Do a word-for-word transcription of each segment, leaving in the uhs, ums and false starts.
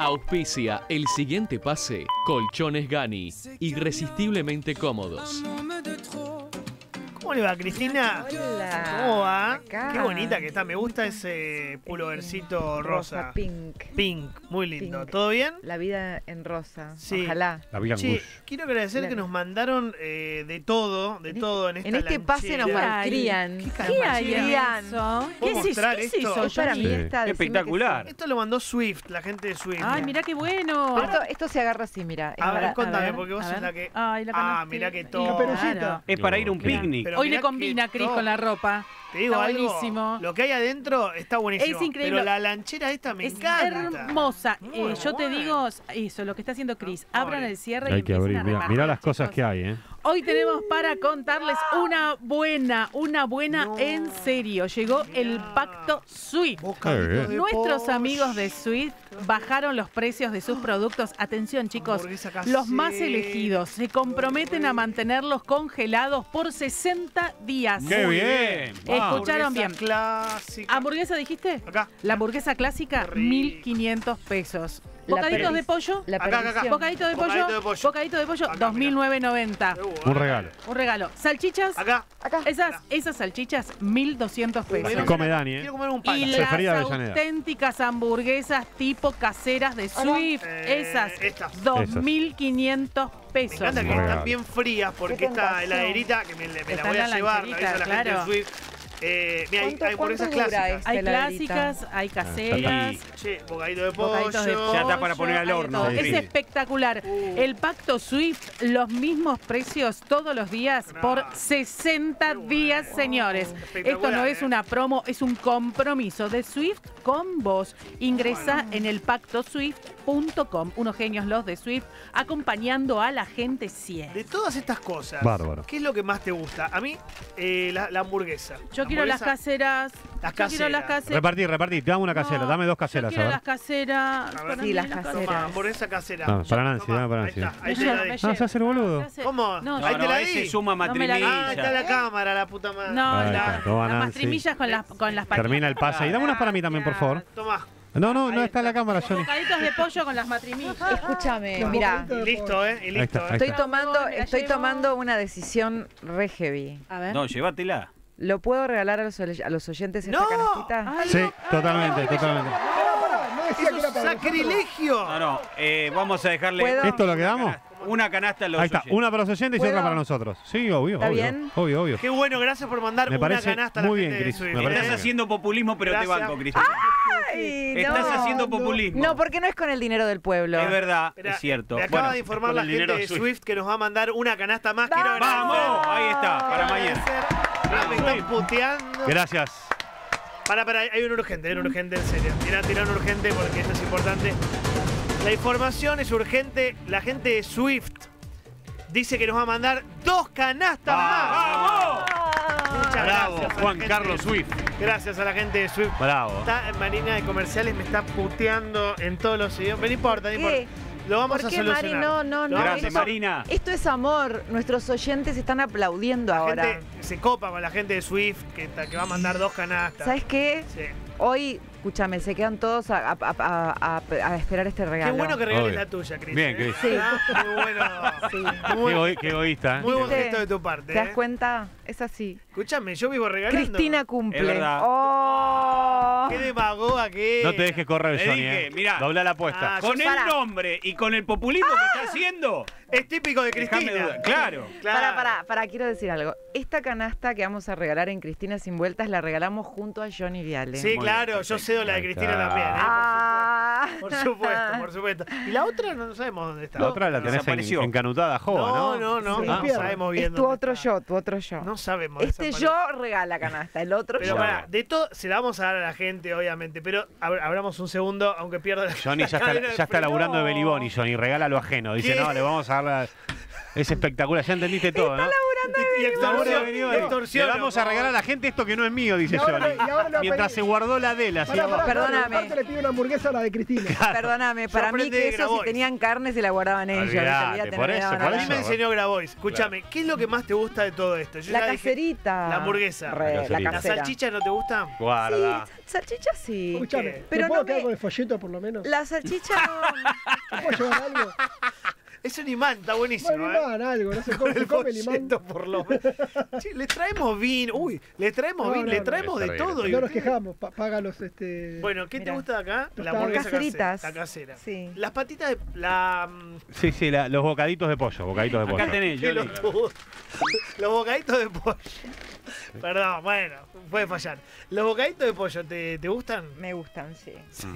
Auspicia el siguiente pase, Colchones Gani, irresistiblemente cómodos. ¿Cómo le va, Cristina? Hola. ¿Cómo va? Acá. Qué bonita que está. Me gusta ese pullovercito rosa. Rosa pink. Pink, muy lindo. Pink. ¿Todo bien? La vida en rosa. Sí. Ojalá. La Bian Che, Bush. quiero agradecer Claro. que nos mandaron eh, de todo, de En todo en esta En este pase nos lanchera. malcrían. ¿Qué Nos ¿Qué hay en malcrían. eso? ¿Puedo ¿Qué se hizo? mostrar ¿Qué se esto? hizo, Es para mí Sí. esta. decime Espectacular. Esto lo mandó Swift, la gente de Swift. Ay, mira qué bueno. que sí. Esto, esto se agarra así, mira. Es A ver, para- contame, ver, porque vos a sos ver. la que... Ay, la Ah, canasta. mirá que La todo. pelucita. Es para ir a un Claro. picnic. Pero Hoy mirá le combina que Cris todo. con la ropa. Te digo Está algo, buenísimo. lo que hay adentro está buenísimo. Es increíble. Pero la lanchera esta me Es encanta. hermosa. Muy Eh, yo te bueno. digo eso, lo que está haciendo Cris. Abran el cierre y Hay que empiecen abrir. a Mirá, repartir, mirá las cosas chicos. que hay, ¿eh? Hoy tenemos para contarles una buena, una buena No. en serio. Llegó el Mirá. pacto Swift. Bocaditos de Nuestros pollo. amigos de Swift bajaron los precios de sus productos. Atención, chicos, Hamburguesa los más casera. elegidos se comprometen a mantenerlos congelados por sesenta días. ¡Qué Muy bien! bien. Wow. Escucharon Hamburguesa bien. clásica. ¿Hamburguesa dijiste? Acá. La hamburguesa clásica, Qué rico. mil quinientos pesos. La Bocaditos perdiz- de pollo. La Acá, acá, acá. perdición. Bocadito de pollo. Bocadito de pollo. Bocadito de pollo, Acá, dos mil novecientos noventa. Qué bueno. Un regalo. Un regalo. Salchichas. Acá. Acá. Esas, esas salchichas, mil doscientos pesos. Se come Dani, ¿eh? Quiero comer un Y pan. Soy las Farid Avellaneda. auténticas hamburguesas tipo caseras de Swift, Eh, esas, estas. dos mil quinientos Me pesos. encanta que Un regalo. están bien frías porque Qué esta tentación. heladerita, que me, me la Está voy en a la llevar, la lancherita, aviso a la gente claro. de Swift. Eh, mira, hay, ¿Cuánto- hay hamburguesas cuánto dura clásicas. esta Hay heladita? clásicas, hay caseras. Y Che, bocadito de pollo. Bocaditos de pollo, Ya está para poner al hay de horno. todo. Sí, Es sí. espectacular. Uh. El pacto Swift, los mismos precios todos los días por Claro. sesenta Qué bueno. días, señores. Espectacular, Esto no es ¿eh? una promo, es un compromiso de Swift con vos. Ingresa en el pacto swift punto com. Unos genios los de Swift, acompañando a la gente cien. De todas estas cosas, Bárbaro. ¿qué es lo que más te gusta? A mí, eh, la, la hamburguesa. Yo La quiero las hamburguesa- caseras. Las Yo quiero las caseras. caseras. Repartí, repartí. Dame una casera. No, Dame dos Yo caseras, a quiero ver. las caseras. A ver. Para Sí, mí las las caseras. Toma, hamburguesa casera. Ah, para Nancy, Toma, dame para ahí Nancy. está, ahí Me te la llevo, di. me Ah, llevo. se hace el boludo. Se hace- ¿Cómo? No, Ahí yo- te la ese di. suma No me la di. Ah, ahí está la matrimilla. cámara, la puta madre. No, Ahí la, está, toma, las Nancy. mastrimillas con las, con las patitas. Termina el pase. Y dame unas para mí también, por favor. Toma. No, no, no Ahí está en la cámara, Johnny. Bocaditos de pollo con las matrimillas. Escúchame, mira. Y listo, ¿eh? Y listo. está, ¿eh? ahí Estoy está. tomando, Me la estoy llevo. tomando una decisión re heavy. A ver. No, llévatela. ¿Lo puedo regalar a los, a los oyentes esta ¡No! canastita? Ay, Sí, totalmente, totalmente. ¡Eso es sacrilegio! No, no. eh, vamos a dejarle. ¿Puedo? ¿Esto lo que damos? Una canasta a los Ahí está, oyentes. una para los oyentes y otra ¿Puedo? para nosotros. Sí, obvio, ¿Está obvio. bien? Obvio, obvio. Qué bueno, gracias por mandar Me una parece canasta a la muy gente bien, de Cris, Swift, me ¿eh? parece Estás haciendo populismo, pero Gracias. te banco, Cristina. Ay, no. Estás haciendo populismo. No, porque no es con el dinero del pueblo. Es verdad, Mirá, es cierto. Me acaba Bueno, de informar con la el gente dinero de Swift. Swift que nos va a mandar una canasta más. Quiero ¡Vamos! ¡Vamos! Ahí está, para mañana. Ah, me están puteando. Gracias. Para, para, hay un urgente, hay un urgente en serio. Tira, tira un urgente porque esto es importante. La información es urgente. La gente de Swift dice que nos va a mandar dos canastas más. ¡Vamos! Muchas Bravo, gracias a la Juan gente Carlos de- Swift. Gracias a la gente de Swift. Bravo. Está en Marina de Comerciales, me está puteando en todos los idiomas. No importa, no ¿Qué? importa. Lo vamos ¿Por a qué, solucionar. Mari? No, no, Lo no. vamos a Gracias, Esto- Marina. Esto es amor. Nuestros oyentes están aplaudiendo La ahora. gente se copa con la gente de Swift que, ta- que va a mandar dos canastas. ¿Sabes qué? Sí. Hoy, escúchame, se quedan todos a, a- a- a- a esperar este Qué regalo. bueno que regales Obvio. la tuya, Cris. Bien, ¿eh? Cris. Sí. Ah, Muy bueno. Sí. Muy, Qué, egoí- qué egoísta, ¿eh? muy buen ¿Viste? gesto de tu parte. ¿Te das ¿eh? cuenta? Es así. Escúchame, yo vivo regalando. Cristina cumple. Es verdad. ¡Oh! Qué demagoga que No te dejes correr, Le Johnny. dije, eh. mirá. Dobla la apuesta. Ah, Con yo- el Pará. nombre y con el populismo que está haciendo. Es típico de Déjame Cristina. dudar. Claro. Claro. Para, para, para, quiero decir algo. Esta canasta que vamos a regalar en Cristina Sin Vueltas la regalamos junto a Johnny Viale. Sí, Muy claro, bien, yo perfecto. cedo la de Ahí Cristina está. también. ¿eh? Ah. Por supuesto, por supuesto. Y la otra no sabemos dónde está. La otra la tenés en, Desapareció. encanutada a Jova, No, ¿no? no, no, Sí. no, Ah, sabemos bien Es tu dónde otro está. yo, tu otro yo. No sabemos. Este desapareció. yo regala canasta, el otro Pero yo. para, de todo, se la vamos a dar a la gente, obviamente, pero ab- abramos un segundo, aunque pierda la Johnny ya está, cadena de ya está frío. laburando de Beliboni, Johnny. Regala lo ajeno. Dice, ¿Qué? no, le vamos a dar la... Es espectacular, ya entendiste todo, ¿no? Y Y extorsión, Le extorsión. vamos a regalar a la gente esto que no es mío, dice Y ahora Johnny. le- y ahora le Mientras pedí- se guardó la de él, así. Pará, pará, Perdóname. aparte le pido una hamburguesa a la de Cristina. Perdóname, para mí aprendí que de eso Grabois. si tenían carne se la guardaban ellos. Olvídate, olvídate, por no le eso, daban por a A mí la- me eso. enseñó Grabois. Escúchame, ¿qué es lo que más te gusta de todo esto? Yo La ya dije- caserita. La hamburguesa. Re, La la caserita. ¿La casera. salchicha no te gusta? Guarda. Sí, salchicha sí. Escuchame, ¿Qué? Pero ¿me puedo no quedar me- con el folleto por lo menos? La salchicha no. ¿Me puedo llevar algo? Es un imán, está buenísimo. Bueno, ¿eh? imán, algo, no se come, se El come el imán. folleto, por lo menos. Sí, le traemos vino. Uy, le traemos No, vino, no, le no. traemos de Está bien, todo. está y No nos ustedes- quejamos, pa- paga los este. Bueno, ¿qué te Mirá. gusta de acá? La Tostadas. hamburguesa Caseritas. casera. La casera. Sí. Las patitas de. La. mm, Sí, sí, la- los bocaditos de pollo, bocaditos de pollo. Acá tenés, qué Johnny. loco. Los bocaditos de pollo. Perdón, bueno, puede fallar. ¿Los bocaditos de pollo te, te gustan? Me gustan, sí. Mm.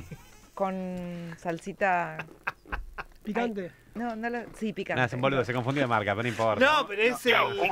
Con salsita. Picante. No, no la. Sí, picante. Nada, es un boludo, se confundió de marca, pero no importa. No, pero es el. Son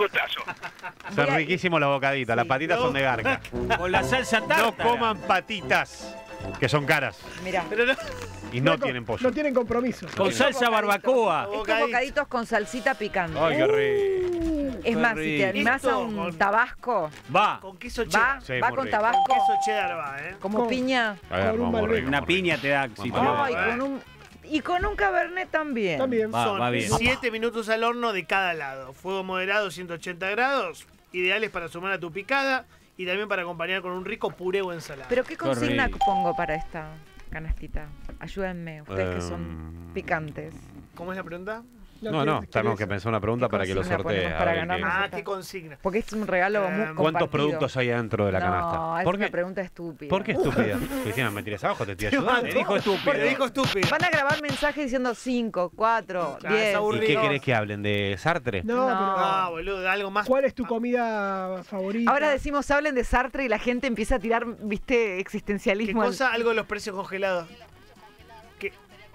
Voy a- riquísimos los bocaditos, las Sí. patitas No. son de garca. Con la salsa No tártara. coman patitas, que son caras Mirá. Pero no. y no hay co- tienen pollo. No tienen compromiso. Con salsa barbacoa. Estos Bocaditos. bocaditos con salsita picante. Ay, qué rico. es qué más, si te rico. animás a Esto un con- tabasco, Va. Con queso va, cheddar. Sí, va muy con rico. Con tabasco, queso cheddar va, ¿eh? como Con- piña. A ver, Con un vamos, Malbec. rico. Una piña te da. si Vamos. te- Ay, con un, y con un cabernet también. También. Va, Son va bien. siete minutos al horno de cada lado. Fuego moderado, ciento ochenta grados. Ideales para sumar a tu picada y también para acompañar con un rico puré o ensalada. Pero ¿qué consigna rico. pongo para esta canastita? Ayúdenme, ustedes que son Em, picantes. ¿Cómo es la pregunta? No, no, tenemos que pensar una pregunta ¿Qué para que lo consigna sortees. ponemos a para ver ganar qué- más? Ah, está. qué consigna. Porque es un regalo Eh, muy ¿cuántos ¿Cuántos compartido. productos hay adentro de la No, canasta? es ¿Por una qué? pregunta estúpida. ¿Por qué estúpida? Cristina, ¿me tiras abajo? Te estoy ayudando. Te dijo estúpido. Te dijo estúpido. Van a grabar mensajes diciendo cinco, cuatro, Ya, es diez. ¿Y aburrido. qué querés que hablen? ¿De Sartre? No, No. pero. Ah, boludo, algo más. ¿Cuál es tu comida favorita? Ahora decimos, hablen de Sartre y la gente empieza a tirar, viste, ¿Qué existencialismo. cosa? Algo de los precios congelados. Que,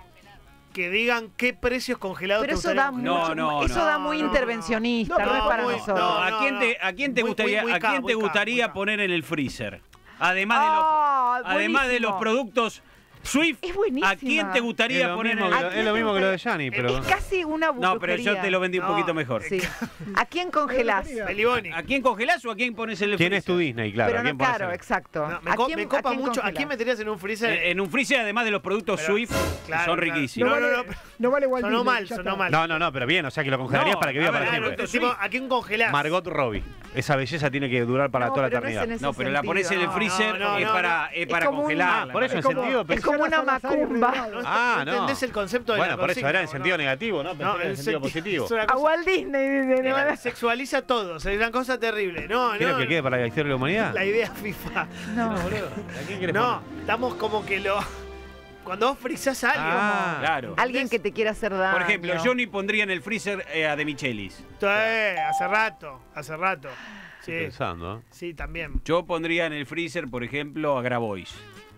que digan qué precios congelados Pero te eso gustaría da congelar. mucho, No, no, eso no. da muy No, no, intervencionista, no. no, No, es pero para muy- nosotros. No, No, ¿a no, quién no. te, a quién te Muy- gustaría, muy- muy a quién ca, te muy ca, gustaría muy ca. poner en el freezer? Además de los, Ah, además de los buenísimo. productos Swift, Es buenísima. ¿a quién te Es gustaría lo, poner en mismo el que, lo- es lo mismo que lo de Gianni, pero... Es casi una No, pero yo brujería. te lo vendí un No. poquito mejor. Sí. ¿A quién congelás? Beliboni. ¿A quién congelás o a quién pones en el ¿Quién freezer? es tu Disney? Claro, Pero ¿a quién no, pones claro, en- exacto. No, me, ¿A co- quién- me copa a quién mucho. ¿A congelás? quién meterías en un freezer? En, en un freezer, además de los productos Pero- Swift, claro, son claro. riquísimos. No, no, no. No vale Walt Sonó Disney, mal, ya sonó está. mal. No, no, no, pero bien, o sea que lo congelarías No, para que viva a ver, para claro, siempre. esto- Tipo, ¿a quién congelás? Margot Robbie. Esa belleza tiene que durar para No, toda la pero no es eternidad. en ese No, pero la pones en el sentido. freezer No, no, es no, para, no. es Es para como un- congelarla. Ah, por eso en Es como- sentido... Es pensé- como una Luciana Salazar y macumba. Regalado. Ah, no no. entendés el concepto de Bueno, la por eso consigna, era en ¿o sentido no? negativo, ¿no? Pensé No, que era en el sentido senti- positivo. es una A cosa- Walt Disney, dice, ¿no? eh, sexualiza todo, es una cosa terrible. No, ¿Quieres no. que quede para la historia de la humanidad? La idea FIFA. No. ¿A quién querés No, poner? estamos como que lo. Cuando vos frizás a alguien. Ah, Claro. Alguien que te quiera hacer daño. Por ejemplo, Johnny pondría en el freezer eh, a De Michelis. Esto es, hace rato, hace rato. Sí, estoy pensando, ¿eh? sí, también. Yo pondría en el freezer, por ejemplo, a Grabois.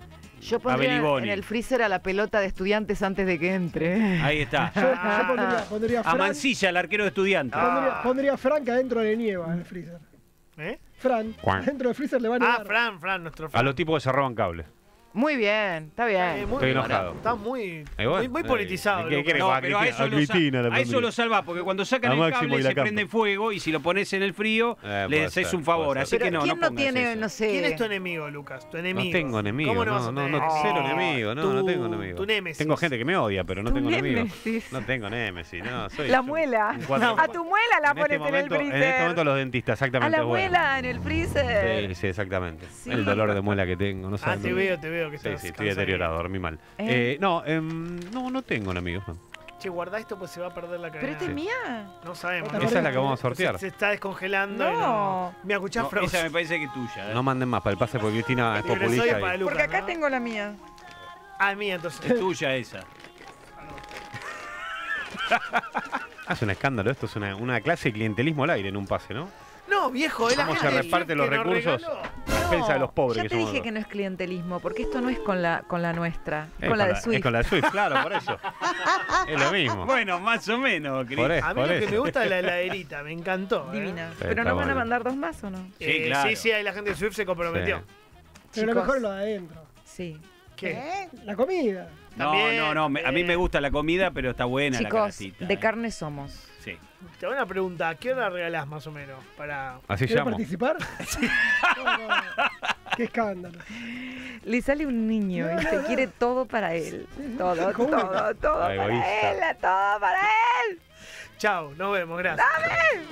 Yo pondría Beliboni. en el freezer a la pelota de estudiantes antes de que entre. Ahí está. Yo, yo pondría, pondría A Fran, Mancilla, el arquero de estudiantes. pondría, pondría Fran que adentro le nieva en el freezer. ¿Eh? Fran, Juan. dentro del freezer le va a Ah, nevar. Fran, Fran, nuestro A Fran. los tipos que se roban cables. Muy bien, está Eh, bien. muy Estoy bien. enojado. Está muy, Eh, bueno, muy, muy eh, politizado. ¿qué Lucas. querés? No, a pero a Cristina- eso, a lo, Cristina sa- le a eso pondría. lo salvás, porque cuando sacan A el Máximo cable y la se Campa. prende fuego y si lo pones en el frío, Eh, le puede haces ser, un favor. puede Así ser. que Pero no, ¿quién no no, pongas tiene, eso. no sé... ¿Quién es tu enemigo, Lucas? Tu enemigo. No tengo enemigos, ¿Cómo no, no, vas a no, tener? no, cero Oh, enemigos, no, tu- no tengo enemigos. Tu némesis. Tengo gente que me odia, pero no Tu tengo enemigos. némesis. No tengo némesis, no, soy La yo, muela. un cuatro- A tu muela la en este pones en el momento- freezer. En este momento los dentistas, A exactamente. la es bueno. muela en el freezer. Sí, sí, exactamente. Sí. El dolor de muela que tengo, no Ah, sabes. te veo, te veo que Sí, estás sí, estoy cansado. deteriorado, dormí mal. ¿Eh? Eh, no, em, no, no tengo enemigos. no. Che, guarda esto pues se va a perder la cadena. Pero esta es mía. No sabemos. Esta ¿no? Esa es la que vamos a sortear. Se, se está descongelando. y No. no. Mira, escuchá, No, Frozen. esa me parece que es tuya. ¿eh? No manden más para el pase porque Cristina es Pero soy populista. para y- Lucas, Porque acá ¿no? tengo la mía. Ah, mía, entonces. Es tuya esa. Hace un escándalo, esto es una, una clase de clientelismo al aire en un pase, ¿no? No, viejo, es la ¿Cómo se gente reparten que los nos recursos? regaló. A defensa de los pobres ya que te somos. dije que no es clientelismo, porque esto no es con la, con la nuestra, Es con la de Es Swift. con la de Swift, claro, por eso. Es lo mismo. Bueno, más o menos, Cris. Por eso, A mí por lo que eso. me gusta es la heladerita, me encantó. ¿eh? Divina. Sí, Pero está no van a bueno. mandar dos más o no. Sí, Eh, claro. sí, sí, ahí la gente de Swift se comprometió. Sí. Pero lo Chicos. mejor es lo de adentro. Sí. ¿Qué? La comida. No, También, no, no. me- a mí eh. me gusta la comida, pero está buena la Chicos, canastita. de eh. carne somos. Sí. Te hago una pregunta. ¿A qué hora regalás más o menos? Para... Así ¿Quieres llamo. participar? No, no. Qué escándalo. Le sale un niño No, y no, se no. quiere todo para él. Sí, sí, Todo, hijo todo, único. todo Ah, para egoísta. él, todo para él. Chao, nos vemos, gracias.